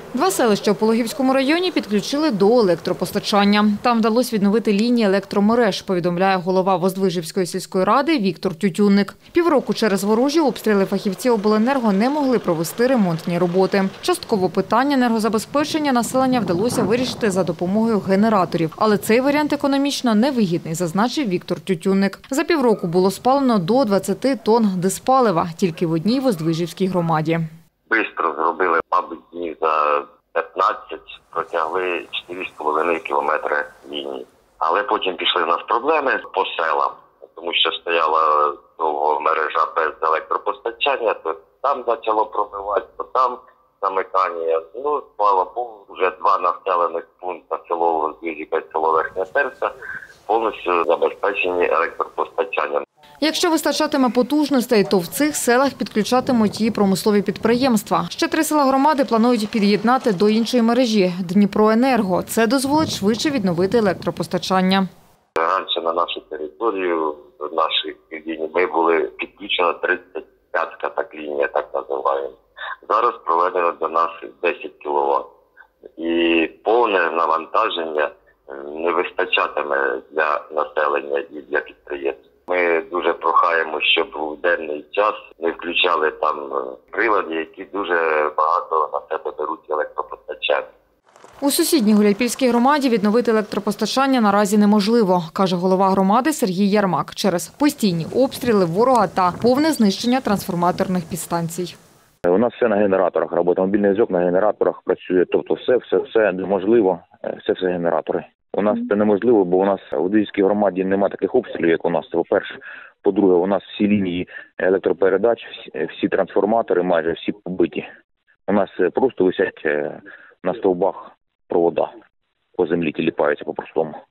Два селища у Пологівському районі підключили до електропостачання. Там вдалося відновити лінії електромереж, повідомляє голова Воздвижівської сільської ради Віктор Тютюнник. Півроку через ворожі обстріли фахівці обленерго не могли провести ремонтні роботи. Частково питання енергозабезпечення населення вдалося вирішити за допомогою генераторів. Але цей варіант економічно невигідний, зазначив Віктор Тютюнник. За півроку було спалено до 20 тонн диспалива тільки в одній Воздвижівській громаді. Бистро зробили, мабуть, днів за 15, протягли 4,5 кілометри лінії. Але потім пішли в нас проблеми по селам, тому що стояла довго мережа без електропостачання, то там почало пробивати, то там замикання. Ну, слава Богу, вже два населених пункти, село Воздвижівка і село Верхня Терця, повністю забезпечені електропостачанням. Якщо вистачатиме потужностей, то в цих селах підключатимуть і промислові підприємства. Ще 3 села громади планують під'єднати до іншої мережі – Дніпроенерго. Це дозволить швидше відновити електропостачання. Раніше на нашу територію, нашій лінії, ми були підключені 35-ка так лінія, так називаємо. Зараз проведено до нас 10 кВт. І повне навантаження не вистачатиме для населення і для підприємств. Ми дуже прохаємо, щоб у денний час не включали там прилади, які дуже багато на себе беруть електропостачання. У сусідній Гуляйпільській громаді відновити електропостачання наразі неможливо, каже голова громади Сергій Ярмак, через постійні обстріли ворога та повне знищення трансформаторних підстанцій. У нас все на генераторах, робота мобільний зв'язок на генераторах працює, тобто все неможливо, все генератори. У нас це неможливо, бо у нас у Воздвижівській громаді немає таких обстрілів, як у нас, це по-перше. По-друге, у нас всі лінії електропередач, всі трансформатори майже всі побиті. У нас просто висять на стовбах провода, по землі тіліпаються по-простому.